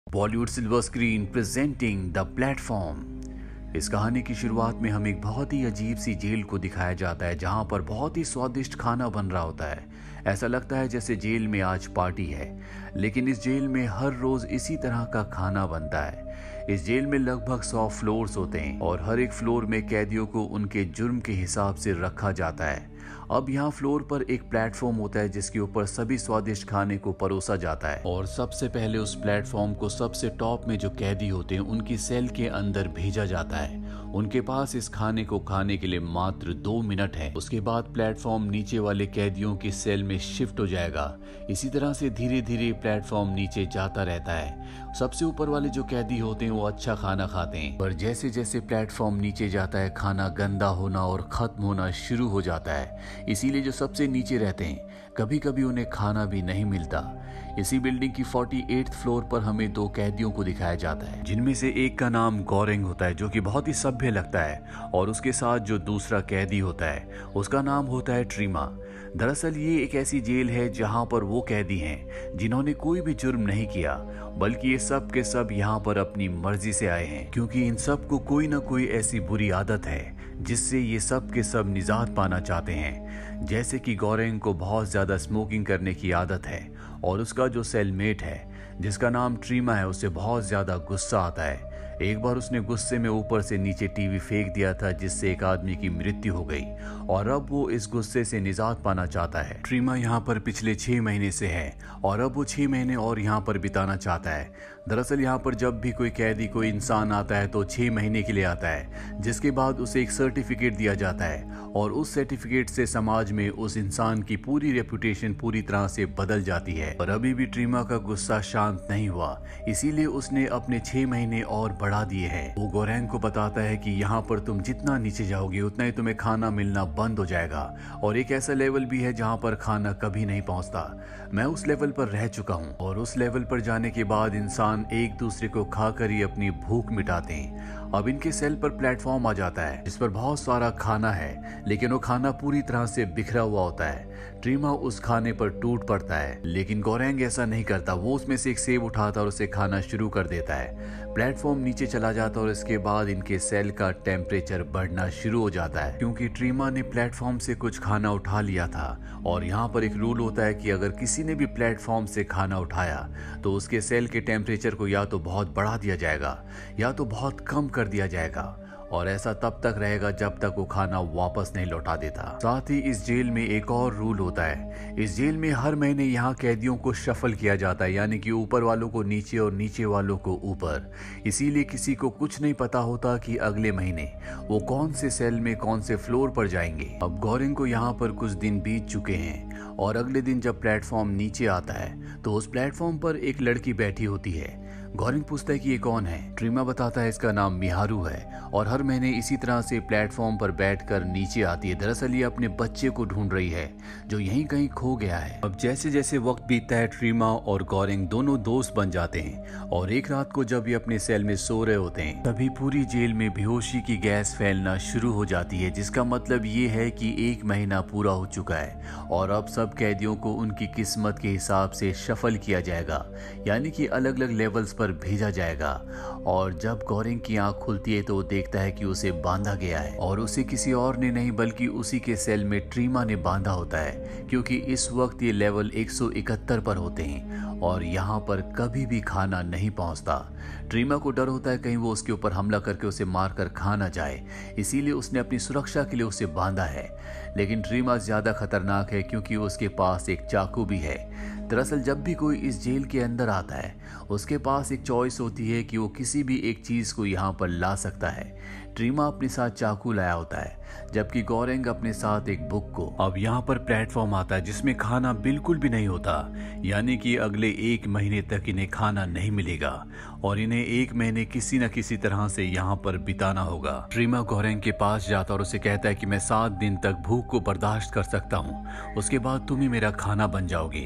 Bollywood silver screen presenting the platform. इस कहानी की शुरुआत में हमें एक बहुत ही अजीब सी जेल को दिखाया जाता है जहां पर बहुत ही स्वादिष्ट खाना बन रहा होता है। ऐसा लगता है जैसे जेल में आज पार्टी है, लेकिन इस जेल में हर रोज इसी तरह का खाना बनता है। इस जेल में लगभग 100 फ्लोर्स होते हैं और हर एक फ्लोर में कैदियों को उनके जुर्म के हिसाब से रखा जाता है। अब यहाँ फ्लोर पर एक प्लेटफॉर्म होता है जिसके ऊपर सभी स्वादिष्ट खाने को परोसा जाता है और सबसे पहले उस प्लेटफॉर्म को सबसे टॉप में जो कैदी होते हैं उनकी सेल के अंदर भेजा जाता है। उनके पास इस खाने को खाने के लिए मात्र 2 मिनट है। उसके बाद प्लेटफॉर्म नीचे वाले कैदियों की सेल में शिफ्ट हो जाएगा। इसी तरह से धीरे धीरे प्लेटफॉर्म नीचे जाता रहता है। सबसे ऊपर वाले जो कैदी होते हैं वो अच्छा खाना खाते हैं, पर जैसे जैसे प्लेटफॉर्म नीचे जाता है खाना गंदा होना और खत्म होना शुरू हो जाता है। इसीलिए जो सबसे नीचे रहते हैं कभी कभी उन्हें खाना भी नहीं मिलता। इसी बिल्डिंग की 48th फ्लोर पर हमें 2 कैदियों को दिखाया जाता है, जिनमें से एक का नाम गोरेंग होता है जो कि बहुत ही सभ्य लगता है, और उसके साथ जो दूसरा कैदी होता है उसका नाम होता है ट्रीमा। दरअसल ये एक ऐसी जेल है जहां पर वो कैदी हैं जिन्होंने कोई भी जुर्म नहीं किया, बल्कि ये सब के सब यहाँ पर अपनी मर्जी से आए हैं, क्योंकि इन सब को कोई ना कोई ऐसी बुरी आदत है जिससे ये सब के सब निजात पाना चाहते हैं। जैसे कि गोरेंग को बहुत ज्यादा स्मोकिंग करने की आदत है और उसका जो सेलमेट है जिसका नाम ट्रीमा है उसे बहुत ज्यादा गुस्सा आता है। एक बार उसने गुस्से में ऊपर से नीचे टीवी फेंक दिया था जिससे एक आदमी की मृत्यु हो गई और अब वो इस गुस्से से निजात पाना चाहता है। ट्रीमा यहाँ पर पिछले 6 महीने से है और अब वो 6 महीने और यहाँ पर बिताना चाहता है। दरअसल यहाँ पर जब भी कोई कैदी कोई इंसान आता है तो 6 महीने के लिए आता है, जिसके बाद उसे एक सर्टिफिकेट दिया जाता है और उस सर्टिफिकेट से समाज में उस इंसान की पूरी रेपुटेशन पूरी तरह से बदल जाती है। और अभी भी ट्रीमा का गुस्सा शांत नहीं हुआ, इसीलिए उसने अपने 6 महीने और बढ़ा दिए हैं। वो गोरेंग को बताता है कि यहाँ पर तुम जितना नीचे जाओगे उतना ही तुम्हें खाना मिलना बंद हो जाएगा, और एक ऐसा लेवल भी है जहाँ पर खाना कभी नहीं पहुँचता। मैं उस लेवल पर रह चुका हूँ और उस लेवल पर जाने के बाद इंसान एक दूसरे को खाकर ही अपनी भूख मिटाते हैं। अब इनके सेल पर प्लेटफॉर्म आ जाता है जिस पर बहुत सारा खाना है, लेकिन वो खाना पूरी तरह से बिखरा हुआ होता है। ट्रीमा उस खाने पर टूट पड़ता है, लेकिन गोरेंग ऐसा नहीं करता। वो उसमें से एक सेब उठाता और उसे खाना शुरू कर देता है। प्लेटफॉर्म नीचे चला जाता और इसके बाद इनके सेल का टेम्परेचर बढ़ना शुरू हो जाता है, क्योंकि ट्रीमा ने प्लेटफॉर्म से कुछ खाना उठा लिया था। और यहाँ पर एक रूल होता है कि अगर किसी ने भी प्लेटफॉर्म से खाना उठाया तो उसके सेल के टेम्परेचर को या तो बहुत बढ़ा दिया जाएगा या तो बहुत कम कर दिया जाएगा, और ऐसा तब तक रहेगा जब तक वो खाना वापस नहीं लौटा देता। साथ ही इस जेल में एक और रूल होता है। इस जेल में हर महीने यहाँ कैदियों को शफल किया जाता है, यानी कि ऊपर वालों को नीचे और नीचे वालों को ऊपर। इसीलिए किसी को कुछ नहीं पता होता कि अगले महीने वो कौन से सेल में कौन से फ्लोर पर जाएंगे। अब गोरेंग को यहाँ पर कुछ दिन बीत चुके हैं और अगले दिन जब प्लेटफॉर्म नीचे आता है तो उस प्लेटफॉर्म पर एक लड़की बैठी होती है। गोरेंग पूछता है कि ये कौन है। ट्रीमा बताता है इसका नाम मिहारू है और हर महीने इसी तरह से प्लेटफॉर्म पर बैठकर नीचे आती है। दरअसल ये अपने बच्चे को ढूंढ रही है जो यहीं कहीं खो गया है। अब जैसे जैसे वक्त बीतता है ट्रीमा और गोरेंग दोनों दोस्त बन जाते हैं, और एक रात को जब ये अपने सेल में सो रहे होते हैं तभी पूरी जेल में बेहोशी की गैस फैलना शुरू हो जाती है, जिसका मतलब ये है कि 1 महीना पूरा हो चुका है और अब सब कैदियों को उनकी किस्मत के हिसाब से शफल किया जाएगा, यानी कि अलग अलग लेवल्स पर भेजा जाएगा। और जब गोरेंग की आंख खुलती है तो वो देखता है कि उसे बांधा गया है, और उसे किसी और ने नहीं बल्कि उसी के सेल में ट्रीमा ने बांधा होता है, क्योंकि इस वक्त ये लेवल 171 पर होते हैं और यहाँ पर कभी भी खाना नहीं पहुँचता। ट्रीमा को डर होता है कहीं वो उसके ऊपर हमला करके उसे मारकर खा ना जाए, इसीलिए उसने अपनी सुरक्षा के लिए उसे बांधा है। लेकिन ट्रीमा ज्यादा खतरनाक है क्योंकि उसके पास एक चाकू भी है। दरअसल जब भी कोई इस जेल के अंदर आता है उसके पास एक चॉइस होती है कि वो किसी भी एक चीज को यहाँ पर ला सकता है। ट्रीमा अपने साथ चाकू लाया होता है, जबकि गोरेंग अपने साथ एक बुक को। अब यहाँ पर प्लेटफॉर्म आता है जिसमें खाना बिल्कुल भी नहीं होता, यानी कि अगले 1 महीने तक इन्हें खाना नहीं मिलेगा और इन्हें 1 महीने किसी न किसी तरह से यहाँ पर बिताना होगा। ट्रीमा गोरेंग के पास जाता और उसे कहता है कि मैं 7 दिन तक भूख को बर्दाश्त कर सकता हूँ, उसके बाद तुम ही मेरा खाना बन जाओगे।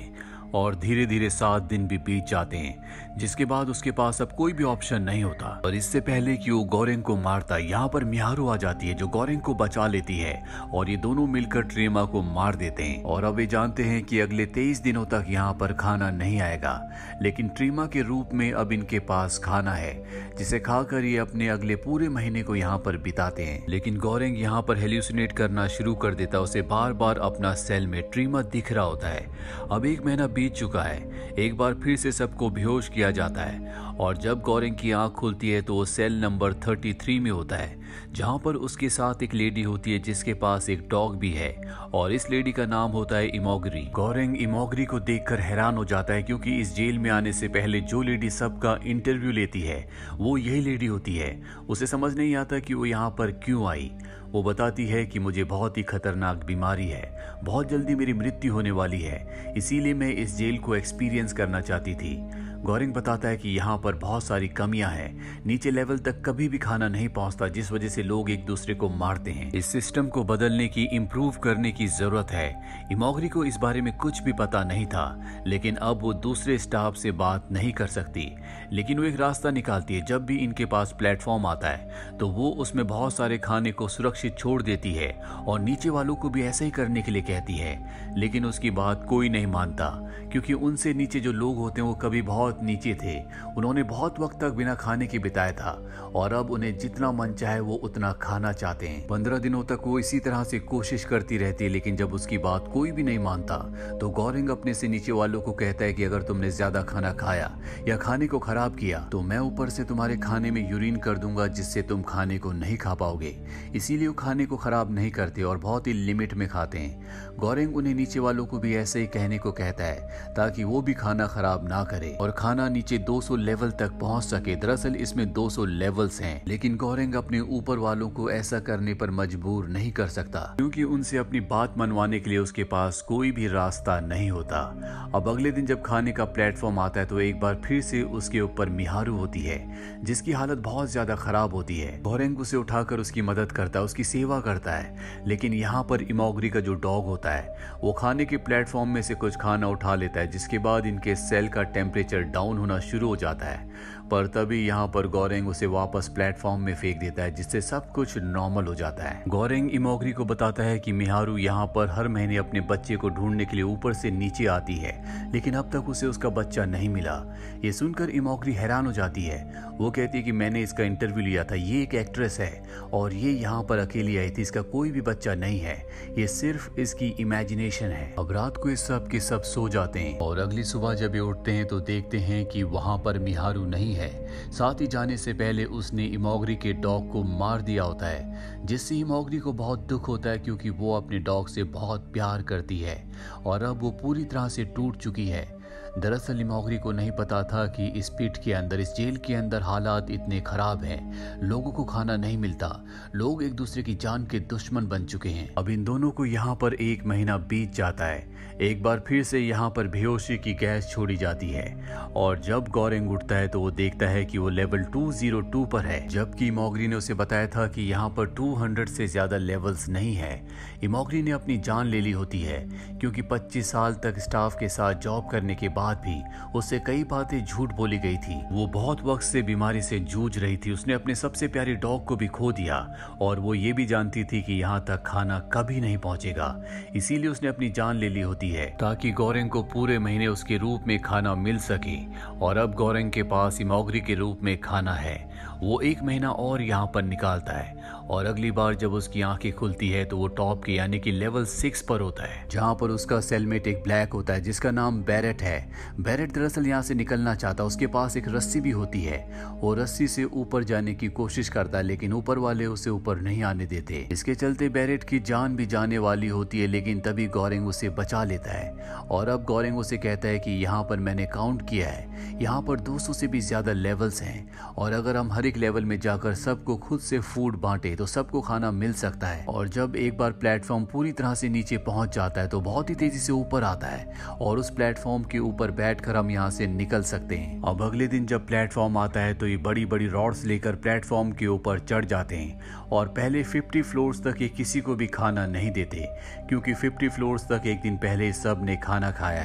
और धीरे धीरे 7 दिन भी बीत जाते हैं, जिसके बाद उसके पास अब कोई भी ऑप्शन नहीं होता। और इससे पहले कि वो गोरेंग को मारता, यहाँ पर मिहारू आ जाती है जो गोरेंग को बचा लेती है और ये दोनों मिलकर ट्रीमा को मार देते हैं। और अब ये जानते हैं कि अगले 23 दिनों तक यहाँ पर खाना नहीं आएगा, लेकिन ट्रीमा के रूप में अब इनके पास खाना है, जिसे खाकर ये अपने अगले पूरे महीने को यहाँ पर बिताते हैं। लेकिन गोरेंग यहाँ पर हेल्यूसिनेट करना शुरू कर देता, उसे बार बार अपना सेल में ट्रीमा दिख रहा होता है। अब 1 महीना बीत चुका है, एक बार फिर से सबको बेहोश किया जाता है और जब गोरेंग की आंख खुलती है तो वो सेल नंबर 33 में होता है, जहां पर उसके साथ एक लेडी होती है जिसके पास एक डॉग भी है और इस लेडी का नाम होता है इमोगरी। गोरेंग इमोगरी को देखकर हैरान हो जाता है क्योंकि इस जेल में आने से पहले जो लेडी सबका इंटरव्यू लेती है वो यही लेडी होती है। उसे समझ नहीं आता कि वो यहाँ पर क्यों आई। वो बताती है कि मुझे बहुत ही खतरनाक बीमारी है, बहुत जल्दी मेरी मृत्यु होने वाली है, इसीलिए मैं इस जेल को एक्सपीरियंस करना चाहती थी। गोरेंग बताता है कि यहाँ पर बहुत सारी कमियां हैं, नीचे लेवल तक कभी भी खाना नहीं पहुँचता, जिस वजह से लोग एक दूसरे को मारते हैं। इस सिस्टम को बदलने की, इम्प्रूव करने की जरूरत है। इमोगरी को इस बारे में कुछ भी पता नहीं था, लेकिन अब वो दूसरे स्टाफ से बात नहीं कर सकती, लेकिन वो एक रास्ता निकालती है। जब भी इनके पास प्लेटफॉर्म आता है तो वो उसमें बहुत सारे खाने को सुरक्षित छोड़ देती है और नीचे वालों को भी ऐसा ही करने के लिए कहती है, लेकिन उसकी बात कोई नहीं मानता क्योंकि उनसे नीचे जो लोग होते हैं वो कभी बहुत नीचे थे। उन्होंने बहुत वक्त तक बिना खाने के बिताया था और अब उन्हें जितना मन चाहे वो उतना खाना चाहते हैं। 15 दिनों तक वो इसी तरह से कोशिश करती रहती है, लेकिन जब उसकी बात कोई भी नहीं मानता तो गोरेंग अपने से नीचे वालों को कहता है कि अगर तुमने ज्यादा खाना खाया या खाने को खराब किया तो मैं ऊपर से तुम्हारे खाने में यूरिन कर दूंगा, जिससे तुम खाने को नहीं खा पाओगे। इसीलिए वो खाने को खराब नहीं करते और बहुत ही लिमिट में खाते हैं। गोरेंग उन्हें नीचे वालों को भी ऐसे ही कहने को कहता है ताकि वो भी खाना खराब ना करे और खाना नीचे 200 लेवल तक पहुंच सके। दरअसल इसमें 200 लेवल्स हैं, लेकिन गोरेंग अपने ऊपर वालों को ऐसा करने पर मजबूर नहीं कर सकता क्योंकि उनसे अपनी बात मनवाने के लिए उसके पास कोई भी रास्ता नहीं होता। अब अगले दिन जब खाने का प्लेटफॉर्म आता है तो एक बार फिर से उसके ऊपर मिहारू होती है जिसकी हालत बहुत ज्यादा खराब होती है। गोरेंग उसे उठाकर उसकी मदद करता है, उसकी सेवा करता है, लेकिन यहाँ पर इमोगरी का जो डॉग होता है वो खाने के प्लेटफॉर्म में से कुछ खाना उठा लेता है, जिसके बाद इनके सेल का टेम्परेचर डाउन होना शुरू हो जाता है। पर तभी यहाँ पर गोरेंग उसे वापस प्लेटफॉर्म में फेंक देता है, जिससे सब कुछ नॉर्मल हो जाता है। गोरेंग इमोगरी को बताता है कि मिहारू यहाँ पर हर महीने अपने बच्चे को ढूंढने के लिए ऊपर से नीचे आती है, लेकिन अब तक उसे उसका बच्चा नहीं मिला। ये सुनकर इमोगरी हैरान हो जाती है। वो कहती है कि मैंने इसका इंटरव्यू लिया था, ये एक एक्ट्रेस है और ये यहाँ पर अकेली आई थी, इसका कोई भी बच्चा नहीं है, ये सिर्फ इसकी इमेजिनेशन है। अब रात को इस सब के सब सो जाते हैं और अगली सुबह जब ये उठते हैं तो देखते हैं कि वहाँ पर मिहारू नहीं है। साथ ही जाने से पहले उसने इमोगरी के डॉग को मार दिया होता है, जिससे इमोगरी को बहुत दुख होता है क्योंकि वो अपने डॉग से बहुत प्यार करती है और अब वो पूरी तरह से टूट चुकी है। दरअसल इमोगरी को नहीं पता था कि इस पिट के अंदर, इस जेल के अंदर हालात इतने खराब हैं, लोगों को खाना नहीं मिलता, लोग एक दूसरे की जान के दुश्मन बन चुके हैं। अब इन दोनों को यहाँ पर 1 महीना बीत जाता है। एक बार फिर से यहाँ पर बेहोशी की गैस छोड़ी जाती है और जब गोरेंग उठता है तो वो देखता है कि वो लेवल 202 पर है, जबकि इमोगरी ने उसे बताया था कि यहाँ पर 200 से ज्यादा लेवल्स नहीं है। इमोगरी ने अपनी जान ले ली होती है क्योंकि 25 साल तक स्टाफ के साथ जॉब करने के बाद भी उससे कई बातें झूठ बोली गई थी। वो बहुत वक्त से बीमारी से जूझ रही थी, उसने अपने सबसे प्यारे डॉग को भी खो दिया और वो ये भी जानती थी कि यहाँ तक खाना कभी नहीं पहुंचेगा, इसीलिए उसने अपनी जान ले ली होती है ताकि गोरेंग को पूरे महीने उसके रूप में खाना मिल सके। और अब गोरेंग के पास इमोगरी के रूप में खाना है। वो 1 महीना और यहाँ पर निकालता है और अगली बार जब उसकी आंखें खुलती है तो वो टॉप के यानी कि लेवल 6 पर होता है, जहाँ पर उसका सेलमेट एक ब्लैक होता है जिसका नाम बैरेट है। बैरेट दरअसल यहाँ से निकलना चाहता, उसके पास एक रस्सी भी होती है, वो रस्सी से ऊपर जाने की कोशिश करता है लेकिन ऊपर वाले उसे ऊपर नहीं आने देते। इसके चलते बैरेट की जान भी जाने वाली होती है, लेकिन तभी गोरेंग उसे बचा लेता है और अब गोरेंग उसे कहता है कि यहाँ पर मैंने काउंट किया है, यहाँ पर 200 से भी ज्यादा लेवल्स हैं और अगर हम हर एक लेवल में जाकर सबको खुद से फूड बांटे तो सबको खाना मिल सकता है। और जब एक बार प्लेटफॉर्म पूरी तरह से नीचे पहुंच जाता है तो बहुत ही तेजी से ऊपर आता है और उस प्लेटफॉर्म के ऊपर बैठकर हम यहाँ से निकल सकते हैं। अब अगले दिन जब प्लेटफॉर्म आता है तो ये बड़ी बड़ी रॉड्स लेकर प्लेटफॉर्म के ऊपर चढ़ जाते हैं और पहले 50 फ्लोर्स तक ये किसी को भी खाना नहीं देते क्योंकि 50 फ्लोर्स तक एक दिन पहले सब ने खाना खाया है।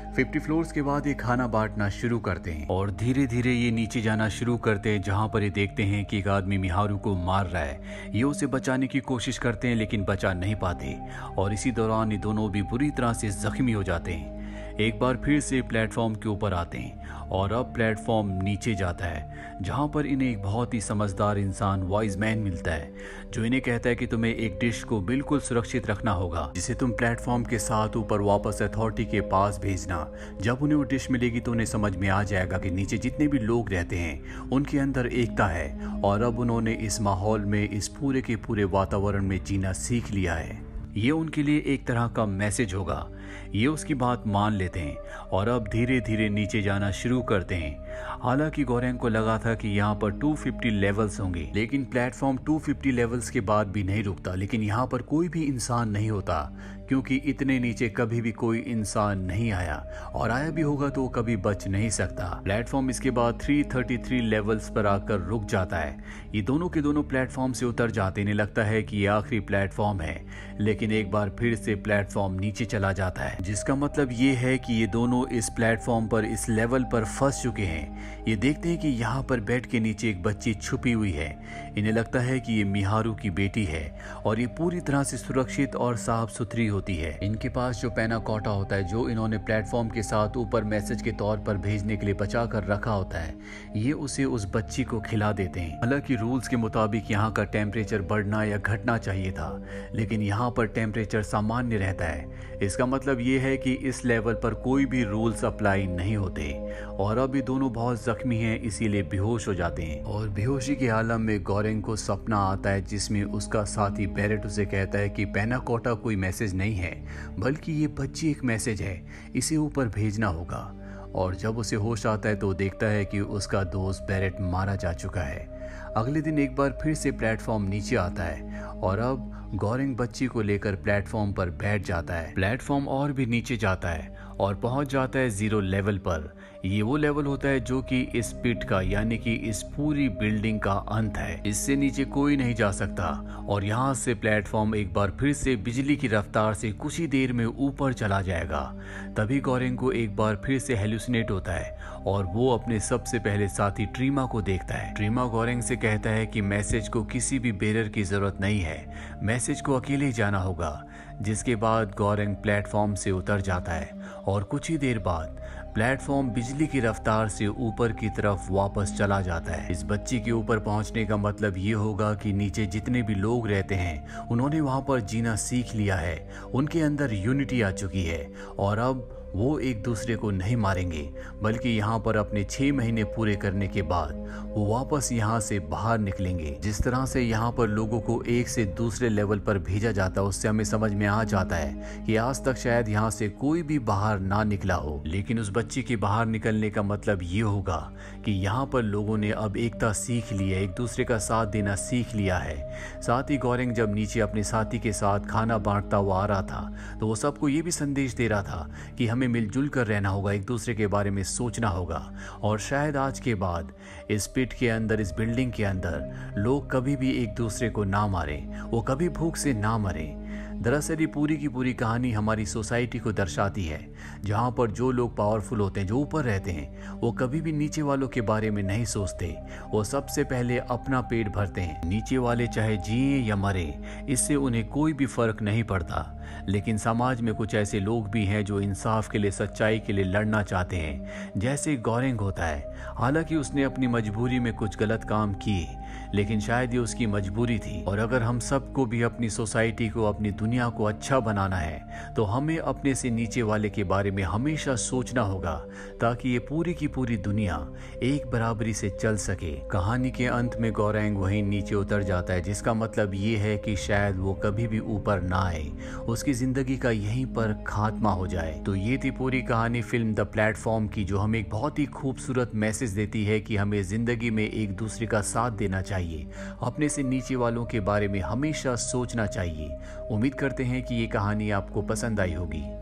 50 फ्लोर्स के बाद ये खाना बांटना शुरू करते हैं और धीरे धीरे ये नीचे जाना शुरू करते हैं, जहाँ पर ये देखते हैं कि एक आदमी मिहारू को मार रहा है। ये उसे बचाने की कोशिश करते हैं लेकिन बचा नहीं पाते और इसी दौरान ये दोनों भी बुरी तरह से जख्मी हो जाते हैं। एक बार फिर से प्लेटफॉर्म के ऊपर आते हैं और अब प्लेटफॉर्म नीचे जाता है, जहाँ पर इन्हें एक बहुत ही समझदार इंसान वाइज मैन मिलता है, जो इन्हें कहता है कि तुम्हें एक डिश को बिल्कुल सुरक्षित रखना होगा, जिसे तुम प्लेटफॉर्म के साथ ऊपर वापस अथॉरिटी के पास भेजना। जब उन्हें वो डिश मिलेगी तो उन्हें समझ में आ जाएगा कि नीचे जितने भी लोग रहते हैं उनके अंदर एकता है और अब उन्होंने इस माहौल में, इस पूरे के पूरे वातावरण में जीना सीख लिया है। ये उनके लिए एक तरह का मैसेज होगा। ये उसकी बात मान लेते हैं और अब धीरे धीरे नीचे जाना शुरू करते हैं। हालांकि गोरेंग को लगा था कि यहाँ पर 250 लेवल्स होंगे, लेकिन प्लेटफॉर्म 250 लेवल्स के बाद भी नहीं रुकता। लेकिन यहाँ पर कोई भी इंसान नहीं होता, क्योंकि इतने नीचे कभी भी कोई इंसान नहीं आया, और आया भी होगा तो कभी बच नहीं सकता। प्लेटफॉर्म इसके बाद 333 लेवल्स पर आकर रुक जाता है। ये दोनों के दोनों प्लेटफॉर्म से उतर जाते, इन्हें लगता है कि ये आखिरी प्लेटफॉर्म है, लेकिन एक बार फिर से प्लेटफॉर्म नीचे चला जाता है, जिसका मतलब ये है कि ये दोनों इस प्लेटफॉर्म पर, इस लेवल पर फंस चुके हैं। ये देखते हैं कि यहाँ पर बेड के नीचे एक बच्ची छुपी हुई है। इन्हें लगता है कि ये मिहारू की बेटी है और ये पूरी तरह से सुरक्षित और साफ सुथरी होती है। इनके पास जो पैना कोटा होता है, जो इन्होंने प्लेटफॉर्म के साथ ऊपर मैसेज के तौर पर भेजने के लिए बचा कर रखा होता है, ये उसे उस बच्ची को खिला देते हैं। हालांकि रूल्स के मुताबिक यहाँ का टेम्परेचर बढ़ना या घटना चाहिए था, लेकिन यहाँ पर टेम्परेचर सामान्य रहता है। इसका मतलब ये है कि इस लेवल पर कोई भी रूल्स अप्लाई नहीं होते और अब ये दोनों बहुत जख्मी हैं, इसीलिए बेहोश हो जाते हैं। और बेहोशी के आलम में गोरेंग को सपना आता है, जिसमें उसका साथी बैरेट उसे कहता है कि पैना कोटा कोई मैसेज नहीं है, बल्कि ये बच्ची एक मैसेज है, इसे ऊपर भेजना होगा। और जब उसे होश आता है तो देखता है कि उसका दोस्त बैरेट मारा जा चुका है। अगले दिन एक बार फिर से प्लेटफॉर्म नीचे आता है और अब गोरेंग बच्ची को लेकर प्लेटफॉर्म पर बैठ जाता है। प्लेटफॉर्म और भी नीचे जाता है और पहुंच जाता है 0 लेवल पर। ये वो लेवल होता है जो कि इस पिट का, यानी कि इस पूरी बिल्डिंग का अंत है। इससे नीचे कोई नहीं जा सकता और यहाँ से प्लेटफॉर्म एक बार फिर से बिजली की रफ्तार से कुछ ही देर में ऊपर चला जाएगा। तभी गोरेंग को एक बार फिर से हेलुसिनेट होता है और वो अपने सबसे पहले साथी ट्रीमा को देखता है। ट्रीमा गोरेंग से कहता है कि मैसेज को किसी भी बेरर की जरूरत नहीं है, मैसेज को अकेले ही जाना होगा। जिसके बाद गोरेंग प्लेटफॉर्म से उतर जाता है और कुछ ही देर बाद प्लेटफॉर्म बिजली की रफ्तार से ऊपर की तरफ वापस चला जाता है। इस बच्ची के ऊपर पहुंचने का मतलब ये होगा कि नीचे जितने भी लोग रहते हैं उन्होंने वहां पर जीना सीख लिया है, उनके अंदर यूनिटी आ चुकी है और अब वो एक दूसरे को नहीं मारेंगे, बल्कि यहाँ पर अपने 6 महीने पूरे करने के बाद वो वापस यहाँ से बाहर निकलेंगे। जिस तरह से यहाँ पर लोगों को एक से दूसरे लेवल पर भेजा जाता है, उससे हमें समझ में आ जाता है कि आज तक शायद यहाँ से कोई भी बाहर ना निकला हो। लेकिन उस बच्ची के बाहर निकलने का मतलब ये होगा कि यहाँ पर लोगों ने अब एकता सीख ली है, एक दूसरे का साथ देना सीख लिया है। साथ ही गोरेंग जब नीचे अपने साथी के साथ खाना बांटता हुआ आ रहा था, तो वो सबको ये भी संदेश दे रहा था कि हमें मिलजुल कर रहना होगा, एक दूसरे के बारे में सोचना होगा और शायद आज के बाद इस पिट के अंदर, इस बिल्डिंग के अंदर लोग कभी भी एक दूसरे को ना मारे, वो कभी भूख से ना मरे। दरअसल ये पूरी की पूरी कहानी हमारी सोसाइटी को दर्शाती है, जहाँ पर जो लोग पावरफुल होते हैं, जो ऊपर रहते हैं, वो कभी भी नीचे वालों के बारे में नहीं सोचते। वो सबसे पहले अपना पेट भरते हैं। नीचे वाले चाहे जिए या मरे, इससे उन्हें कोई भी फर्क नहीं पड़ता। लेकिन समाज में कुछ ऐसे लोग भी हैं जो इंसाफ के लिए, सच्चाई के लिए लड़ना चाहते हैं, जैसे गोरेंग होता है। हालांकि उसने अपनी मजबूरी में कुछ गलत काम किए, लेकिन शायद ये उसकी मजबूरी थी। और अगर हम सबको भी अपनी सोसाइटी को, अपनी दुनिया को अच्छा बनाना है, तो हमें अपने से नीचे वाले के बारे में हमेशा सोचना होगा, ताकि ये पूरी की पूरी दुनिया एक बराबरी से चल सके। कहानी के अंत में गोरेंग वहीं नीचे उतर जाता है, जिसका मतलब ये है कि शायद वो कभी भी ऊपर ना आए, उसकी जिंदगी का यहीं पर खात्मा हो जाए। तो ये थी पूरी कहानी फिल्म द प्लेटफॉर्म की, जो हमें एक बहुत ही खूबसूरत मैसेज देती है कि हमें जिंदगी में एक दूसरे का साथ देना चाहिए, अपने से नीचे वालों के बारे में हमेशा सोचना चाहिए। उम्मीद करते हैं कि ये कहानी आपको पसंद आई होगी।